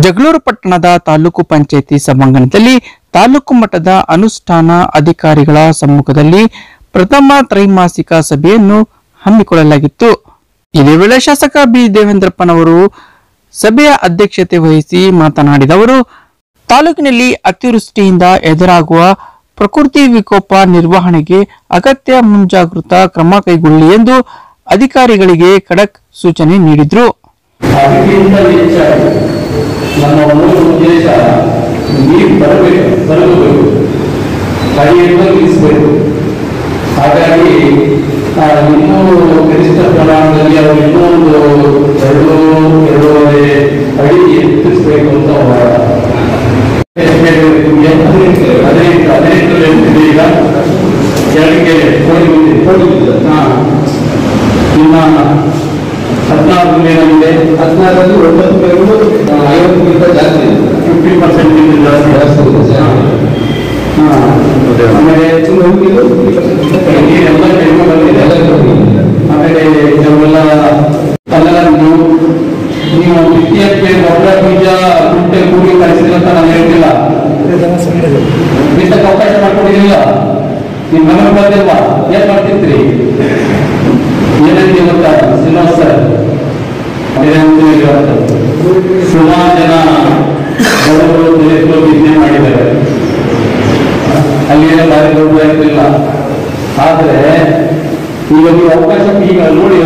ಜಗಳೂರು ಪಟ್ಟಣದ ತಾಲೂಕು ಪಂಚಾಯಿತಿ ಸಭಾಂಗಣದಲ್ಲಿ ತಾಲೂಕು ಮಟ್ಟದ ಅನುಷ್ಠಾನ ಅಧಿಕಾರಿಗಳ ಸಮ್ಮುಖದಲ್ಲಿ ಪ್ರಥಮ ತ್ರೈಮಾಸಿಕ ಸಭೆಯನ್ನು ಹಮ್ಮಿಕೊಳ್ಳಲಾಗಿತ್ತು. ಇದೇ ವೇಳೆ ಶಾಸಕ ಬಿ ದೇವೇಂದ್ರಪ್ಪನವರು ಸಭೆಯ ಅಧ್ಯಕ್ಷತೆ ವಹಿಸಿ ಮಾತನಾಡಿದ ಅವರು, ತಾಲೂಕಿನಲ್ಲಿ ಅತಿವೃಷ್ಟಿಯಿಂದ ಎದುರಾಗುವ ಪ್ರಕೃತಿ ವಿಕೋಪ ನಿರ್ವಹಣೆಗೆ ಅಗತ್ಯ ಮುಂಜಾಗೃತಾ ಕ್ರಮ ಕೈಗೊಳ್ಳಿ ಎಂದು ಅಧಿಕಾರಿಗಳಿಗೆ ಖಡಕ್ ಸೂಚನೆ ನೀಡಿದರು. ನಮ್ಮ ಮೂಲ ಉದ್ದೇಶ ನೀರು ಬರಬೇಕು, ಹರಿಯನ್ನು ನಿಲ್ಲಿಸಬೇಕು. ಹಾಗಾಗಿ ಇನ್ನೂ ಕನಿಷ್ಠ ಪ್ರಮಾಣದಲ್ಲಿ ಅವರು ಇನ್ನೂ ಒಂದು 2-2.5 ಅಡಿ ಎತ್ತಿಸಬೇಕು ಅಂತ 18 ಈಗ 2ಕ್ಕೆ ಇನ್ನ 14 ಏನಾಗಿದೆ, 14ರಲ್ಲಿ 9 ಕೆರೆಗಳು 50ಕ್ಕಿಂತ ಜಾಸ್ತಿ, 50% ಜಾಸ್ತಿ. ಆಮೇಲೆ ನೀರೆಲ್ಲ ಕಡಿಮೆ ಬಂದಿದೆ. ಆಮೇಲೆ ಕೆಲವೆಲ್ಲ ಅಲ್ಲೆಲ್ಲ ನೀವು ಬಿತ್ತಿಯಕ್ಕೆ ಗೊಬ್ಬರ ಬೀಜ ಗುಂಟೆ ಕೂಡಿ ಕಳಿಸಿಲ್ಲ ಅಂತ ನಾನು ಹೇಳ್ತಿಲ್ಲ, ಬಿತ್ತಕ್ಕೆ ಅವಕಾಶ ಮಾಡ್ಕೊಂಡಿರಲಿಲ್ಲ. ನಿಮ್ಮ ಮನೆ ಬಂದಿಲ್ವಾ, ಏನ್ ಮಾಡ್ತಿದ್ರಿ? ಏನಂತ ಗೊತ್ತಾ ಶ್ರೀನಿವಾಸ್ ಸರ್, ಸುಮಾರು ಜನ ಬಡವರು ದಲಿತರು ಬಿತ್ತನೆ ಮಾಡಿದ್ದಾರೆ. ಅಲ್ಲಿಯೇ ಬಾರಿ ದೊಡ್ಡ ಇರಲಿಲ್ಲ. ಆದ್ರೆ ಈಗ ನೀವು ಅವಕಾಶ ಈಗ ನೋಡಿ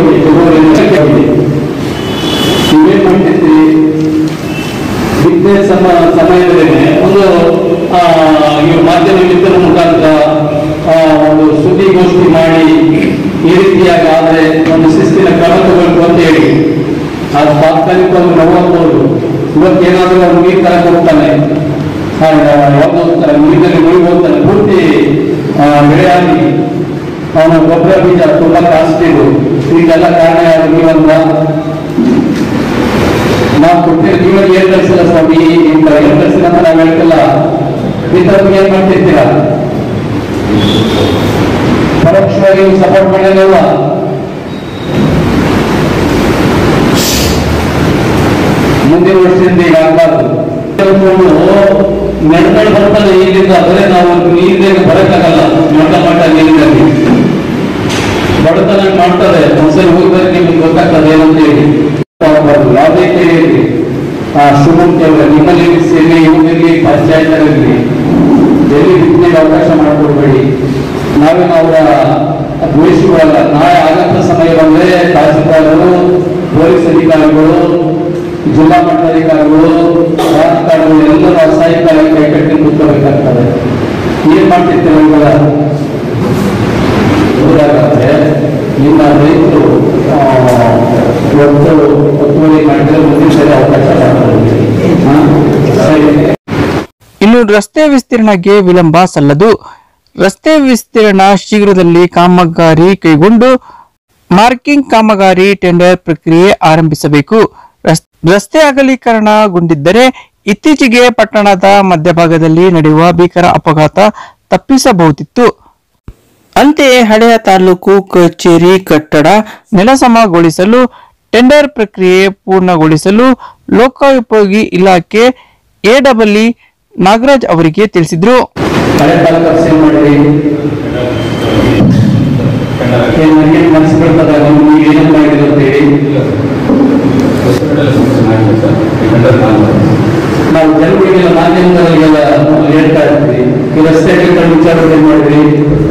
ನೀವೇನ್ ಮಾಡ್ತಿದ್ರಿ? ಬಿತ್ತನೆ ಸಮಯದಲ್ಲಿ ಒಂದು ಮಾಧ್ಯಮದ ಮುಖಾಂತರ ಒಂದು ಸುದ್ದಿಗೋಷ್ಠಿ ಮಾಡಿ ಈ ರೀತಿಯಾಗಿ ಆದ್ರೆ ಒಂದು ಶಿಸ್ತಿನ ಕ್ರಮ ತಗೊಳ್ಬೇಕು ಅಂತ ಹೇಳಿ ಅದು ತಾತ್ಕಾಲಿಕವಾಗಿ ನೋಡಬಹುದು. ಇವತ್ತೇನಾದ್ರೂ ಅವ್ರು ನೀರು ತರಕ್ಕೆ ಹೋಗ್ತಾನೆ, ಯಾವ್ದು ನೀರಿನಲ್ಲಿ ಮುಳುಗಿ ಹೋಗ್ತಾನೆ, ಪೂರ್ತಿ ಬೆಳೆಯಾಗಿ ಅವನ ಗೊಬ್ಬರ ಬೀಜ ತುಂಬಾ ಕಾಸ್ಟ್ಲಿದು. ಇದೆಲ್ಲ ಕಾರಣ ಯಾರು? ನೀವಂತ ನಾವು ಕೊಟ್ಟಿರೋ ನೀವಲ್ಲಿ ಏನ್ ಕಳಿಸಿಲ್ಲ ಸ್ವಾಮಿ, ಏನ್ ಕಳಿಸಿಲ್ಲ ಅಂತ ನಾವು ಹೇಳ್ತಿಲ್ಲ. ಇತರರಿಗೆ ಏನ್ ಮಾಡ್ತಿರ್ತೀರಾ? ಪರೋಕ್ಷವಾಗಿ ಸಪೋರ್ಟ್ ಮಾಡಿರಲ್ವ? ಮುಂದಿನ ವರ್ಷದಿಂದ ಈಗ ಆಗಬಾರ್ದು. ನೆಡ್ಕೊಂಡು ಬರ್ತದೆ ಇಲ್ಲಿಂದ, ಬರೀ ನಾವು ನೀರಿನ ಬರಕ್ಕಾಗಲ್ಲ. ಮಟ್ಟ ನೀರಿನಲ್ಲಿ ಬಡತನ ಮಾಡ್ತಾರೆ. ಒಂದ್ಸರಿ ಹೋಗಿದ್ರೆ ನಿಮ್ಗೆ ಗೊತ್ತಾಗ್ತದೆ ಏನಂತ ಹೇಳಿ. ಯಾವುದೇ ಕೇಳಿ ಶುಭಂತೆ ನಿಮ್ಮಲ್ಲಿ ಸೇರಿ ಇವ್ರಲ್ಲಿ ಪಂಚಾಯತ್ನಲ್ಲಿ ಎಲ್ಲಿ ಬಿತ್ತನೆಗೆ ಅವಕಾಶ ಮಾಡಿಕೊಡ್ಬೇಡಿ. ನಾವೇನು ಅವರ ದ್ವೇಷಗಳಲ್ಲ. ನಾಳೆ ಆಗಂತ ಸಮಯ ಬಂದ್ರೆ ತಹಸೀಲ್ದಾರರು, ಪೊಲೀಸ್ ಅಧಿಕಾರಿಗಳು, ಜಿಲ್ಲಾ ಮಟ್ಟಾಧಿಕಾರಿಗಳು, ರಾಜಕಾರಣಿಗಳು ಎಲ್ಲರೂ ಅಸಹಾಯಕವಾಗಿ ಕೈಕಟ್ಟಿ ಕೂತ್ಕೋಬೇಕಾಗ್ತದೆ. ಏನ್ ಮಾಡ್ತಿರ್ತೀವಿ ಇವಾಗ? ಹೋದಾಗಾದ್ರೆ ನಿಮ್ಮ ರೈತರು ಒತ್ತುವರಿ ಮಾಡಿದ್ರೆ ಮುಂದಿನ ಸರಿ ಅವಕಾಶ ಮಾಡ್ತಾರೆ. ಇನ್ನು ರಸ್ತೆ ವಿಸ್ತೀರ್ಣಕ್ಕೆ ವಿಳಂಬ ಸಲ್ಲದು. ರಸ್ತೆ ವಿಸ್ತೀರ್ಣ ಶೀಘ್ರದಲ್ಲಿ ಕಾಮಗಾರಿ ಕೈಗೊಂಡು ಮಾರ್ಕಿಂಗ್ ಕಾಮಗಾರಿ ಟೆಂಡರ್ ಪ್ರಕ್ರಿಯೆ ಆರಂಭಿಸಬೇಕು. ರಸ್ತೆ ಅಗಲೀಕರಣಗೊಂಡಿದ್ದರೆ ಇತ್ತೀಚೆಗೆ ಪಟ್ಟಣದ ಮಧ್ಯಭಾಗದಲ್ಲಿ ನಡೆಯುವ ಭೀಕರ ಅಪಘಾತ ತಪ್ಪಿಸಬಹುದಿತ್ತು. ಅಂತೆಯೇ ಹಳೆಯ ತಾಲೂಕು ಕಚೇರಿ ಕಟ್ಟಡ ನೆಲಸಮಗೊಳಿಸಲು ಟೆಂಡರ್ ಪ್ರಕ್ರಿಯೆ ಪೂರ್ಣಗೊಳಿಸಲು ಲೋಕೋಪಯೋಗಿ ಇಲಾಖೆ ಎಡಬ್ಲ್ಯೂ ನಾಗರಾಜ್ ಅವರಿಗೆ ತಿಳಿಸಿದ್ರು. ನಾವು ಜನಗಳಿಗೆಲ್ಲ ಮಾಧ್ಯಮದಲ್ಲಿಗೆಲ್ಲ ಹೇಳ್ತಾ ಇರ್ತೀವಿ, ಈ ರಸ್ತೆ ವಿಚಾರದಲ್ಲಿ ಏನ್ ಮಾಡಿದ್ರಿ?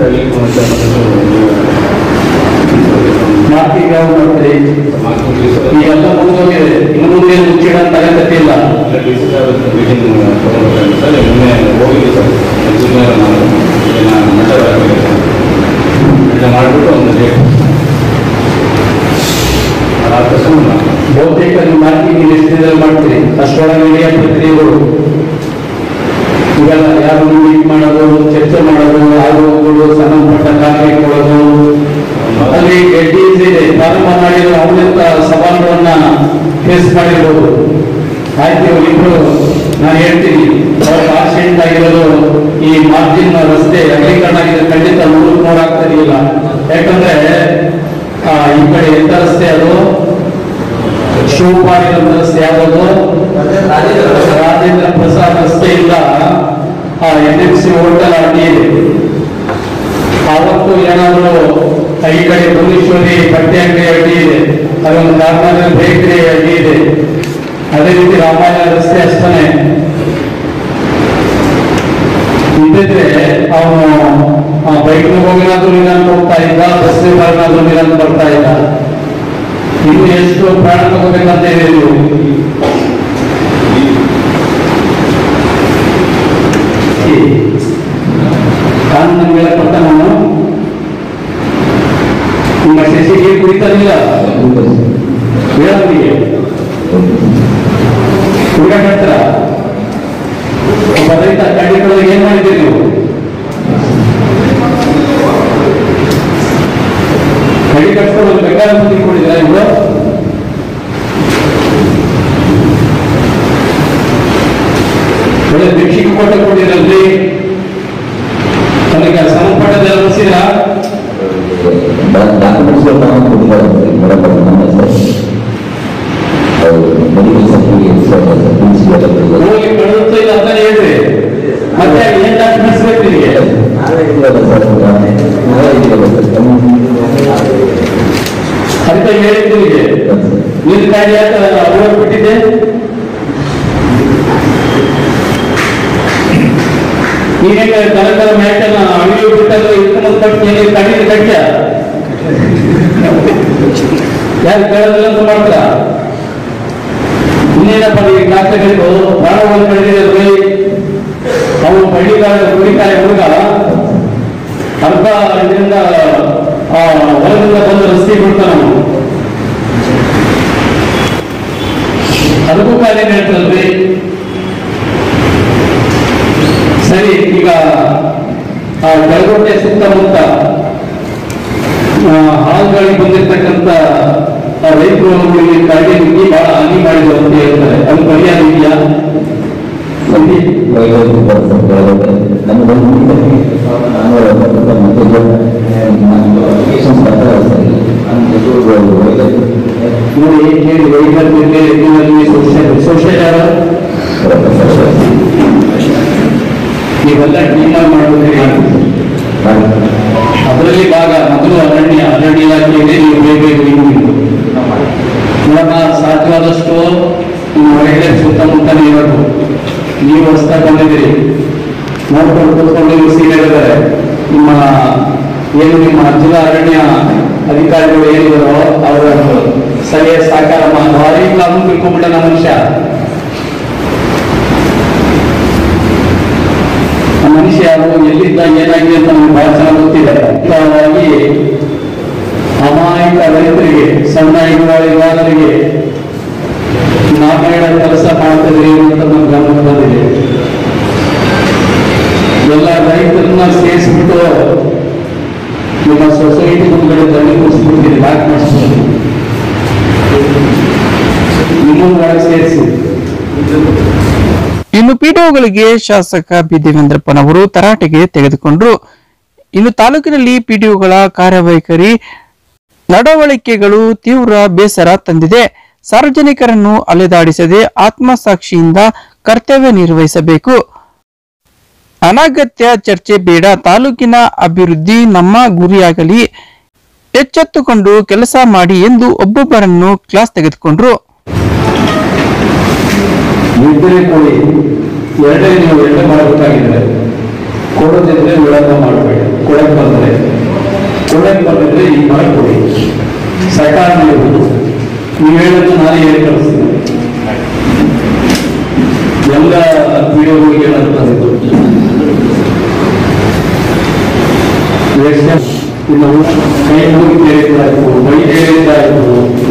ಮಾರ್ಕಿಂಗ್ ಯಾವ ಮಾಡ್ತೀರಿ? ಈಗೆಲ್ಲ ಮುಗಿದೋಗಿದೆ, ಇನ್ನು ಮುಂದೆ ಮುಚ್ಚಿಡ ಅಂತ ಅಗತ್ಯ ಇಲ್ಲ. ಮಾಡಿಬಿಟ್ಟು ಒಂದು ಬಹುತೇಕ ನೀವು ಮಾರ್ಕಿಂಗ್ ಎಷ್ಟು ದಿನದಲ್ಲಿ ಮಾಡ್ತೀರಿ? ಅಷ್ಟೊಳಗೆ ನಡೆಯ ಪ್ರಕ್ರಿಯೆಗಳು ಇವೆಲ್ಲ ಯಾರು ಮೀಟ್ ಮಾಡೋದು, ಚರ್ಚೆ ಮಾಡೋದು, ಆಗುವುದು, ಸಂಬಂಧಪಟ್ಟ ಕಾರ್ಯ ಕೊಡೋದು. ಅಲ್ಲಿ ಗೆಡ್ಡೀಸ್ ಇದೆ, ಪ್ರಾರಂಭ ಮಾಡಿರೋ ಅವನಿಂದ ಸವಾಲುಗಳನ್ನ ಫೇಸ್ ಮಾಡಿರ್ಬೋದು. ಆಯ್ತು, ಇಬ್ರು ನಾನು ಹೇಳ್ತೀನಿ, ಅವ್ರ ಆಕ್ಸಿಡೆಂಟ್ ಆಗಿರೋದು ಈ ಮಾರ್ಜಿನ್ ರಸ್ತೆ ಅಗಲೀಕರಣ ಆಗಿದೆ, ಖಂಡಿತ 3 ಆಗ್ತಾ ಇರಲಿಲ್ಲ. ಯಾಕಂದ್ರೆ ಈ ಕಡೆ ಎಂತ ರಸ್ತೆ ಅದು ಶಿವಪಾಡಿ ರಸ್ತೆ ಯಾವುದು? ರಸ್ತೆಯಿಂದ NMC ಹೋಟೆಲ್ ಅಡ್ಡಿ ಇದೆ. ಆವತ್ತು ಏನಾದರೂ ಈ ಕಡೆ ಭುವನೇಶ್ವರಿ ಬಟ್ಟೆ ಅಂಗಡಿ ಅಡ್ಡಿ ಇದೆ, ಅದೊಂದು ಕಾರ್ನರ್ ಬೇಕರಿ ಅಡ್ಡಿ ಇದೆ. ಅದೇ ರೀತಿ ರಾಮಾಯಣ ರಸ್ತೆ ಅಷ್ಟೇ ಇದ್ದಿದ್ರೆ ಅವನು ಬೈಕ್ ಹೋಗಿನಾದ್ರೂ ನಿಧಾನ ಹೋಗ್ತಾ ಇದ್ದ, ಬಸ್ ಬರನಾದ್ರೂ ನಿಧಾನ ಬರ್ತಾ ಇದ್ದ. ಇನ್ನು ಎಷ್ಟು ಪ್ರಾಣ ತಗೋಬೇಕಂತ ಇದೆ ನೀವು. ಕಾನೂನು ಹೇಳಕೊಟ್ಟ ನಾನು ನಿಮ್ಮ ಶಶಿಗೆ ಕುಡಿತಾನಿಲ್ಲ ಹೇಳೋರಿಗೆ ಹುಡುಗಾಟ ಒಬ್ಬ ರೈತ ಕಡ್ಡಿಗಳಿಗೆ ಏನ್ ಮಾಡಿದ್ದೀರಿ ನೀವು? ಕಡಿ ಕಟ್ಕೊಂಡು ಬೇಕಾದ ಬುದ್ಧಿ ಕೊಡಿದ್ರ ಇವರು? ಒಳ್ಳೆ ಭಿಕ್ಷಿಗೆ ಕೊಟ್ಟ ಕೊಟ್ಟಿರಲ್ರಿ, ನನಗೆ ಸಂಪಟ್ಟದ ಅನಿಸಿದ್ರ ಹೋಗಿ ಕಳುತ್ತ ಇಲ್ಲ ಅಂತ ಹೇಳ್ರಿ. ಮತ್ತೆ ಏನ್ ಡಾಕ್ಯುಮೆಂಟ್ಸ್ ಬೇಕು ನಿಮಗೆ? ಅಂತ ಹೇಳಿದ್ದು ನಿಮಗೆ ನಿನ್ನ ಗಾಡಿ ಯಾಕೆ ಅವಾಗ ಬಿಟ್ಟಿದ್ದೆ? ನೀನೇಗ ಕಲಕಲ ಮ್ಯಾಟನ್ನ ಅಳಿಯೋ ಬಿಟ್ಟದ್ದು ಇಟ್ಕೊಂಡು ಕಟ್ಟಿ ಕಡಿಮೆ ಕಟ್ಟ ಯಾರು ಕೇಳೋದಿಲ್ಲ ಅಂತ ಮಾಡ್ತಾರ. ಇನ್ನೇನಪ್ಪ ಈ ದಾಖಲೆಗಳು ಪ್ರಾಣವನ್ನು ಕಳೆದಿದ್ರಿ. ಅವನು ಬಳ್ಳಿಗಾರ ಕುಡಿಕಾಯ ಹುಡುಗ ಅರ್ಧ ಇದರಿಂದ ಹೊರದಿಂದ ಬಂದು ರಸ್ತೆ ಬಿಡ್ತಾನ. ಅದಕ್ಕೂ ಕಾರ್ಯ ಹೇಳ್ತಲ್ರಿ. ಸರಿ, ಈಗ ಕೆಳಗೋಟೆ ಸುತ್ತಮುತ್ತ ಹಾಲ್ಗಳಿಗೆ ಬಂದಿರ್ತಕ್ಕಂಥ ರೈತರು ಕಾಯ್ದೆ ನುಗ್ಗಿ ಬಹಳ ಹಾನಿ ಮಾಡಿದ್ರು ಅಂತ ಹೇಳ್ತಾರೆ. ಅದು ಪರಿಹಾರ ಇದೆಯಾ? ನೋಡಿ ಕೇಳಿ ಸೋಷಿಯಲ್ ಯಾರು ನೀವೆಲ್ಲ ಟೀಮಾಗಿ ಮಾಡ್ಬಿಟ್ರಿ. ಅದರಲ್ಲಿ ಭಾಗ ಮೊದಲು ಅರಣ್ಯ ಇಲಾಖೆಯಲ್ಲಿ ನೀವು ಬೇಗ ನೋಡೋಣ. ಸಾಧ್ಯವಾದಷ್ಟು ನಿಮ್ಮ ಹೊರಗಡೆ ಸುತ್ತಮುತ್ತಲೇ ಇರೋದು. ನೀವು ಹೊಸದಾಗಿ ಬಂದಿದ್ದೀರಿ, ನೋಡ್ಕೊಂಡು ಕೂತ್ಕೊಂಡು ನೀವು ಸೀನಿಯರಿದ್ದಾರೆ. ನಿಮ್ಮ ಜಿಲ್ಲಾ ಅರಣ್ಯ ಅಧಿಕಾರಿಗಳು ಏನಿದಾರೋ ಅವರ ಸರಿಯಾದ ಸಹಕಾರ ಭಾರಿ ಕಾನೂನು ತಿಳ್ಕೊಂಡ್ಬಿಟ್ಟ ಮನುಷ್ಯ. ಮನುಷ್ಯ ಎಲ್ಲಿದ್ದ ಏನಾಗಿದೆ ಅಂತ ನಮ್ಗೆ ಬಹಳ ಚೆನ್ನಾಗಿ ಗೊತ್ತಿದೆ. ಅಮಾಯಕ ರೈತರಿಗೆ, ಸಣ್ಣ ಹಿಡುವಳಿಗಾರರಿಗೆ ನಾವೇಳ ಕೆಲಸ ಮಾಡ್ತಿದ್ರಿ ಅಂತ ನಮ್ಗೆ ಗಮನ ಬಂದಿದೆ. ಎಲ್ಲ ರೈತರನ್ನ ಸೇರಿಸ್ಬಿಟ್ಟು ನಿಮ್ಮ ಸೊಸೈಟಿ ಮುಂದೆ ದಂಡಿ ಕೂರಿಸ್ಬಿಡ್ತೀರಿ, ಲಾಕ್ ಮಾಡಿಸ್ಬೋದು. ಇನ್ನೊಂದು ಒಳಗೆ ಸೇರಿಸಿ. ಇನ್ನು ಪಿಡಿಒಗಳಿಗೆ ಶಾಸಕ ಬಿ ದೇವೇಂದ್ರಪ್ಪನವರು ತರಾಟೆಗೆ ತೆಗೆದುಕೊಂಡ್ರು. ಇನ್ನು ತಾಲೂಕಿನಲ್ಲಿ ಪಿಡಿಒಗಳ ಕಾರ್ಯವೈಖರಿ ನಡವಳಿಕೆಗಳು ತೀವ್ರ ಬೇಸರ ತಂದಿದೆ. ಸಾರ್ವಜನಿಕರನ್ನು ಅಲೆದಾಡಿಸದೆ ಆತ್ಮಸಾಕ್ಷಿಯಿಂದ ಕರ್ತವ್ಯ ನಿರ್ವಹಿಸಬೇಕು. ಅನಗತ್ಯ ಚರ್ಚೆ ಬೇಡ. ತಾಲೂಕಿನ ಅಭಿವೃದ್ಧಿ ನಮ್ಮ ಗುರಿಯಾಗಲಿ. ಎಚ್ಚೆತ್ತುಕೊಂಡು ಕೆಲಸ ಮಾಡಿ ಎಂದು ಒಬ್ಬೊಬ್ಬರನ್ನು ಕ್ಲಾಸ್ ತೆಗೆದುಕೊಂಡ್ರು. ಎರಡೇ ನೀವು ಎರಡೇ ಮಾಡಬೇಕಾಗಿದ್ರೆ, ಕೊಡೋದಿದ್ರೆ ವಿಳಂಬ ಮಾಡಬೇಡಿ. ಕೊಡಕ್ಕೆ ಬಂದಿದ್ರೆ ಈಗ ಮಾಡಿಕೊಡಿ. ಸರ್ಕಾರ ನೀವು ಹೇಳೋದು ನಾನೇ ಹೇಳಿ ಕಳಿಸ್ತೀನಿ. ಎಲ್ಲ ವಿಡಿಯೋಗಳಿಗೆ ಹೇಳಂತದ್ದು ಇನ್ನು ಕೈ ಹೋಗಿ ಕೇಳಿದ್ದಾಯ್ತು, ಬೈ ಹೇಳಿದ್ದಾಯ್ತು.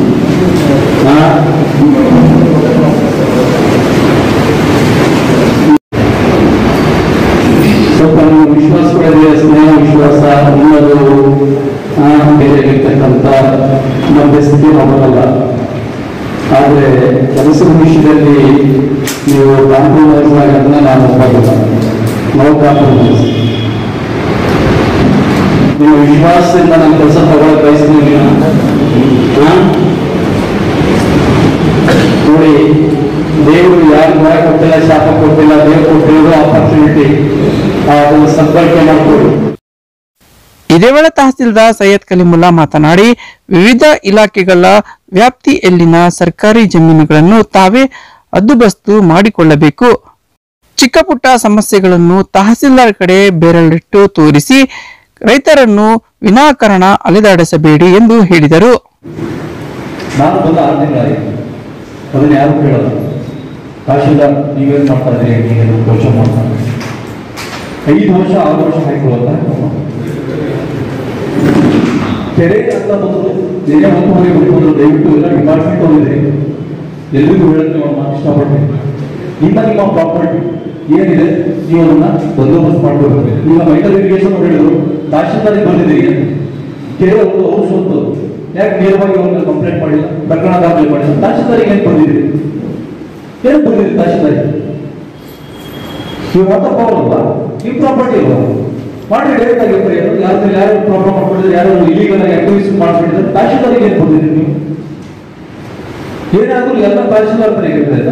ಸ್ವಲ್ಪ ನೀವು ವಿಶ್ವಾಸ ಪಡೆದ ಸ್ನೇಹ ವಿಶ್ವಾಸ ಅನ್ನೋದು ಬೇರೆಗಿರ್ತಕ್ಕಂಥ ಮಧ್ಯಸ್ಥಿತಿ ಮಾಡೋದಲ್ಲ. ಆದರೆ ಕೆಲಸದ ವಿಷಯದಲ್ಲಿ ನೀವು ಕಾಂಪ್ರಮೈಸ್ ಆಗೋದನ್ನ ನಾನು ಒಪ್ಪೋದಿಲ್ಲ. No compromise. ನೀವು ವಿಶ್ವಾಸದಿಂದ ನಾನು ಕೆಲಸ ತಗೊಳ್ಳೋಕೆ ಬಯಸ್ತೀನಿ. ನೋಡಿ, ದೇವರು ಯಾರು ಮಾಡಕ್ ಕೊಟ್ಟಿಲ್ಲ, ಶಾಪ ಕೊಟ್ಟಿಲ್ಲ, ದೇವ್ರು ಕೊಟ್ಟಿರೋದು ಆಪರ್ಚುನಿಟಿ, ಅದನ್ನು ಸದ್ಬಳಕೆ ಮಾಡ್ಕೊಳ್ಳಿ. ಇದೇ ವೇಳೆ ತಹಸೀಲ್ದಾರ್ ಸೈಯದ್ ಕಲಿಮುಲ್ಲಾ ಮಾತನಾಡಿ, ವಿವಿಧ ಇಲಾಖೆಗಳ ವ್ಯಾಪ್ತಿಯಲ್ಲಿನ ಸರ್ಕಾರಿ ಜಮೀನುಗಳನ್ನು ತಾವೇ ಹದ್ದುಬಸ್ತು ಮಾಡಿಕೊಳ್ಳಬೇಕು. ಚಿಕ್ಕ ಪುಟ್ಟ ಸಮಸ್ಯೆಗಳನ್ನು ತಹಸೀಲ್ದಾರ್ ಕಡೆ ಬೆರಳಿಟ್ಟು ತೋರಿಸಿ ರೈತರನ್ನು ವಿನಾಕಾರಣ ಅಲೆದಾಡಿಸಬೇಡಿ ಎಂದು ಹೇಳಿದರು. ನಾನು ಬಂದ 6 ತಿಂಗಳಾಯಿತು, ಅದನ್ನ ಯಾರು ಕೇಳಲ್ಲ. ತಹಶೀಲ್ದಾರ್ ನೀವೇನು ಮಾಡ್ತಾ ಇದ್ರಿ, ನೀವೇನು ಕ್ವಶನ್ ಮಾಡ್ತಾರೆ. 5 ವರ್ಷ 6 ವರ್ಷ ಹಾಕಿಕೊಳ್ಳುತ್ತಾ ಕೆರೆ ಅಂತ ಬಂದು ಏನೇ ಒಂದೂವರೆ ಬಿಡ್ಬೋದು. ದಯವಿಟ್ಟು ಎಲ್ಲ ಡಿಪಾರ್ಟ್ಮೆಂಟ್ ಹೋಗಿದ್ರಿ, ಎಲ್ರಿಗೂ ಹೇಳಕ್ಕೆ ನಾನು ಇಷ್ಟಪಡ್ತೀನಿ. ನಿಮ್ಮ ಪ್ರಾಪರ್ಟಿ ಏನಿದೆ ನೀವು ಅದನ್ನ ಬಂದೋಬಸ್ತ್ ಮಾಡ್ಕೊಳ್ಬೇಕು. ಈಗ ಮೈನರ್ ಇರಿಗೇಷನ್ ಹೇಳಿದ್ರು, ತಹಶೀಲ್ದಾರಿಗೆ ಬಂದಿದ್ದೀರಿ, ಕೆರೆ ಒಂದು ಹೌಸ್ ಒಂದು ಯಾಕೆ ನೇರವಾಗಿ ಅವ್ರನ್ನ ಕಂಪ್ಲೇಂಟ್ ಮಾಡಿಲ್ಲ, ಪ್ರಕರಣ ದಾಖಲೆ ಮಾಡಿಲ್ಲ. ತಹಶೀಲ್ದಾರಿಗೆ ಏನು ಬಂದಿದ್ದೀರಿ, ಏನು ಬಂದಿದ್ದೀರಿ ತಹಶೀಲ್ದಾರಿಗೆ? ನೀವು ಮಾತ್ರ ಅಲ್ವಾ, ನಿಮ್ಮ ಪ್ರಾಪರ್ಟಿ ಅಲ್ವಾ, ಮಾಡಿ ಡೈರೆಕ್ಟ್ ಆಗಿ ಯಾರು ಪ್ರಾಬ್ಲಮ್ ಮಾಡ್ಕೊಂಡಿದ್ರೆ, ಯಾರು ಇಲೀಗಲ್ ಆಗಿ ಆಕ್ಟಿವಿಟೀಸ್ ಮಾಡ್ಕೊಂಡಿದ್ರೆ ತಹಶೀಲ್ದಾರಿಗೆ ಏನು ಬಂದಿದ್ದೀರಿ ನೀವು? ಏನಾದ್ರೂ ಎಲ್ಲ ತಹಶೀಲ್ದಾರ್ ಹತ್ರ ಇರ್ತಾ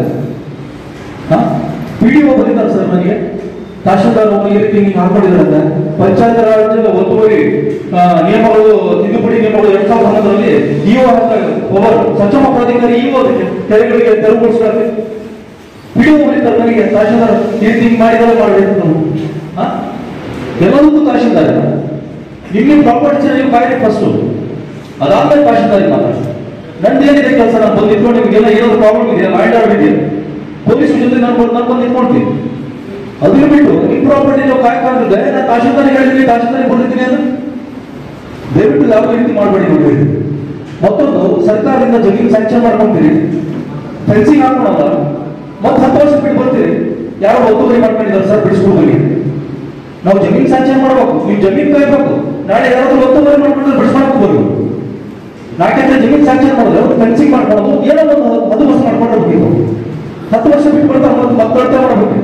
PDO ಬಂದಿದ್ದಾರೆ ಸರ್ ನನಗೆ, ತಹಶೀಲ್ದಾರ್ ಈ ರೀತಿ ನೀವು ಹಾಕೊಂಡಿದ್ರಂತೆ. ಪಂಚಾಯತ್ ರಾಜ್ಯದ ಒತ್ತುವರಿ ನಿಯಮಗಳು ತಿದ್ದುಪಡಿ ನಿಯಮಗಳು 2011ರಲ್ಲಿ ಇಒ ಓವರ್ ಸಕ್ಷಮ ಪ್ರಾಧಿಕಾರಿ ಇಒ ಕೆರೆಗಳಿಗೆ ತೆರವುಗೊಳಿಸ್ತಾರೆ. PDO ಬಂದಿದ್ದಾರೆ ನನಗೆ, ತಹಶೀಲ್ದಾರ್ ಈ ರೀತಿ ಮಾಡಿದರೆ ಮಾಡಬೇಕು ನಾವು ಎಲ್ಲದಕ್ಕೂ ತಹಶೀಲ್ದಾರ್. ನಿಮ್ಮ ಪ್ರಾಪರ್ಟಿ ನೀವು ಕಾಯ್ದೆ ಫಸ್ಟ್, ಅದಾದ್ಮೇಲೆ ತಹಶೀಲ್ದಾರಿಗೆ ಮಾತಾಡಿ. ನಂದೇನಿದೆ ಕೆಲಸ, ನಾನು ಬಂದು ನಿಂತ್ಕೊಂಡು ನಿಮಗೆಲ್ಲ ಏನಾದ್ರು ಪ್ರಾಬ್ಲಮ್ ಇದೆಯಾ, ಲ್ಯಾಂಡ್ ಆರ್ಡರ್ ಇದೆಯಾ, ಪೊಲೀಸ್ ಜೊತೆ ನಾನು ಬಂದು ನಿಂತ್ಕೊಳ್ತೀನಿ. ಅದನ್ನ ಬಿಟ್ಟು ನಿಮ್ಮ ಪ್ರಾಪರ್ಟಿ ನೀವು ಕಾಯ್ಕೊಂಡಿದ್ದೆ, ನಾನು ತಹಶೀಲ್ದಾರಿಗೆ ಹೇಳಿದ್ದೀನಿ, ತಹಶೀಲ್ದಾರಿಗೆ ಬಂದಿದ್ದೀನಿ ಅಂದ್ರೆ ದಯವಿಟ್ಟು ಯಾವುದೇ ರೀತಿ ಮಾಡಬೇಡಿ ನೋಡಿ. ಮತ್ತೊಂದು, ಸರ್ಕಾರದಿಂದ ಜಮೀನು ಸ್ಯಾಂಕ್ಷನ್ ಮಾಡ್ಕೊಂತೀರಿ, ಫೆನ್ಸಿಂಗ್ ಹಾಕೋಣಲ್ಲ, ಮತ್ತೆ 10 ವರ್ಷ ಬಿಟ್ಟು ಬರ್ತೀರಿ, ಯಾರೋ ಒತ್ತುವರಿ ಮಾಡ್ಕೊಂಡಿದ್ದಾರೆ ಸರ್ ಬಿಡಿಸ್ಕೊಡ್ಬೇಕು. ನಾವು ಜಮೀನು ಸ್ಯಾಂಕ್ಷನ್ ಮಾಡ್ಬೇಕು, ನೀವು ಜಮೀನು ಕಾಯ್ಬೇಕು. ನಾಳೆ ಯಾರಾದ್ರೂ ಒತ್ತುವರಿ ಮಾಡ್ಕೊಂಡ್ರೆ ಬಿಡಿಸ್ಕೊಡ್ಬೇಕು. 4 ಎಕರೆ ಜಮೀನು ಸ್ಯಾಂಕ್ಷನ್ ಮಾಡಿದ್ರೆ ಫೆನ್ಸಿಂಗ್ ಮಾಡ್ಕೊಳ್ಳೋದು, ಏನೋ ಒಂದು 10 ವರ್ಷ ಮಾಡ್ಕೊಂಡಿರ್ಬೇಕು. 10 ವರ್ಷ ಬಿಟ್ಟು ಬರ್ತಾರೆ, ಮತ್ತೆ ಮಾಡಬೇಕು,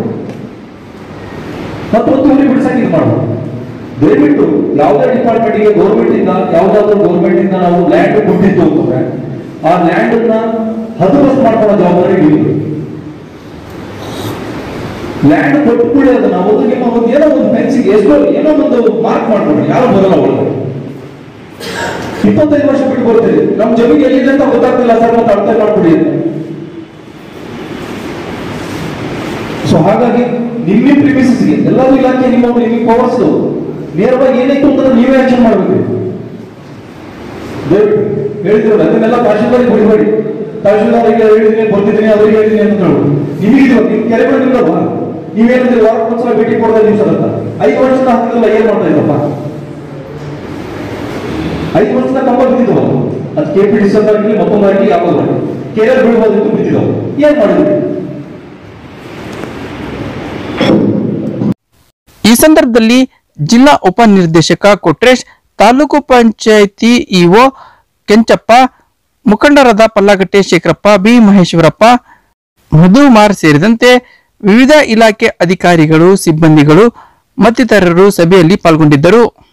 ಮತ್ತೆ ಒತ್ತುವರಿ ಬಿಡಿಸಕ್ಕೆ ಇದು ಮಾಡಬೇಕು. ದಯವಿಟ್ಟು ಯಾವುದೇ ಡಿಪಾರ್ಟ್ಮೆಂಟ್ಗೆ ಗೌರ್ಮೆಂಟ್ ಇಂದ ಯಾವುದಾದ್ರೂ ಗೌರ್ಮೆಂಟ್ ಇಂದ ನಾವು ಲ್ಯಾಂಡ್ ಕೊಟ್ಟಿದ್ದು ಅಂತಂದ್ರೆ ಆ ಲ್ಯಾಂಡ್ ಅನ್ನ ಹದ್ದುಬಸ್ತು ಮಾಡ್ಕೊಳ್ಳೋ ಜವಾಬ್ದಾರಿ ನೀವು. ಲ್ಯಾಂಡ್ ಕೊಟ್ಟು ಕೂಡ ಅದನ್ನ ಒಂದು ನಿಮ್ಮ ಒಂದು ಏನೋ ಒಂದು ಫೆನ್ಸಿಂಗ್ ಎಷ್ಟೋ ಏನೋ ಒಂದು ಮಾರ್ಕ್ ಮಾಡ್ಕೊಂಡು ಯಾರು ಬರಲ್ಲ ಒಳಗೆ. 25 ವರ್ಷ ಬಿಟ್ಟು ಬರ್ತೀರಿ, ನಮ್ಮ ಜಮೀನು ಎಲ್ಲಿದೆ ಅಂತ ಗೊತ್ತಾಗ್ತಿಲ್ಲ ಸರ್, ಮತ್ತೆ ಅರ್ಥ ಮಾಡ್ಕೊಡಿ ಅಂತ. ಸೊ ಹಾಗಾಗಿ ನಿಮ್ಮ ಪ್ರಿಮಿಸಸ್ಗೆ ಎಲ್ಲರೂ ಇಲಾಖೆ ನಿಮಗೆ ಪವರ್ಸ್ ನೇರವಾಗಿ ಏನಾಯ್ತು ಅಂತಂದ್ರೆ ನೀವೇ ಆಕ್ಷನ್ ಮಾಡಬೇಕು. ದಯವಿಟ್ಟು ಹೇಳಿದ್ರು ಅದನ್ನೆಲ್ಲ ತಹಶೀಲ್ದಾರಿಗೆ ಬಿಡಬೇಡಿ. ತಹಶೀಲ್ದಾರಿಗೆ ಹೇಳಿದ್ದೀನಿ, ಬರ್ತಿದ್ದೀನಿ, ಅವರಿಗೆ ಹೇಳಿದ್ದೀನಿ ಅಂತ ಹೇಳೋದು ನಿಮಗಿದ್ರು. ನಿಮ್ ಕೆರೆಗಳು ನಿಲ್ಲಲ್ವಾ, ನೀವೇನಿದ್ರೆ ವಾರಕ್ಕೊಂದ್ಸಲ ಭೇಟಿ ಕೊಡೋದ ನೀವು ಸರ್ ಅಂತ 5 ವರ್ಷದ ಹಾಕಿದ್ರಲ್ಲ, ಏನ್ ಮಾಡ್ತಾ ಇದ್ದಪ್ಪ? 5 ವರ್ಷದ ಕಂಬ ಬಿದ್ದಿದ್ವು, ಅದು KPDC ಆಗಲಿ ಮತ್ತೊಂದಾಗಿ ಯಾವಾಗ ಕೆರೆ ಬೀಳ್ಬೋದಿತ್ತು, ಬಿದ್ದಿದ್ದವು. ಏನ್ ಮಾಡಿದ್ವಿ? ಈ ಸಂದರ್ಭದಲ್ಲಿ ಜಿಲ್ಲಾ ಉಪನಿರ್ದೇಶಕ ಕೊಟ್ರೇಶ್, ತಾಲೂಕು ಪಂಚಾಯಿತಿ ಇಒ ಕೆಂಚಪ್ಪ, ಮುಖಂಡರಾದ ಪಲ್ಲಗಟ್ಟೆ ಶೇಖರಪ್ಪ, ಬಿ ಮಹೇಶ್ವರಪ್ಪ, ಮಧುಮಾರ್ ಸೇರಿದಂತೆ ವಿವಿಧ ಇಲಾಖೆ ಅಧಿಕಾರಿಗಳು, ಸಿಬ್ಬಂದಿಗಳು ಮತ್ತಿತರರು ಸಭೆಯಲ್ಲಿ ಪಾಲ್ಗೊಂಡಿದ್ದರು.